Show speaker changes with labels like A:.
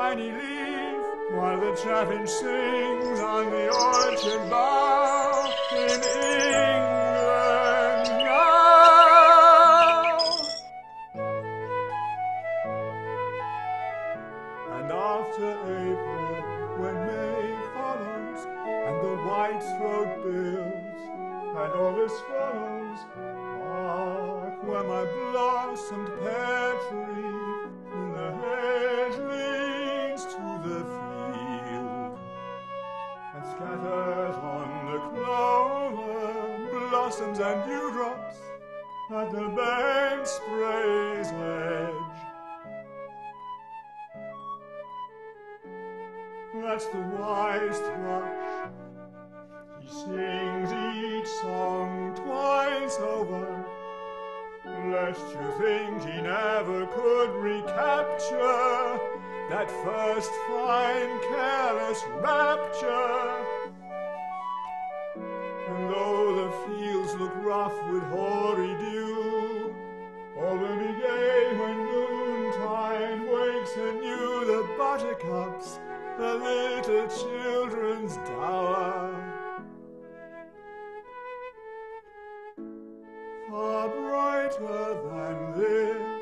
A: tiny leaf, while the chaffinch sings on the orchard bough in England now. And after April, when May follows, and the white-throat bills, and all the swallows, hark, where my blossomed pear tree in the hedge leans to the field, and scatters on the clover blossoms and dewdrops at the bent spray's edge. That's the wise thrush. He sings each song twice over, lest you think he never could recapture that first fine careless rapture. And though the fields look rough with hoary dew, all will be gay when noontide wakes anew the buttercups, the little children's dower. Far brighter than this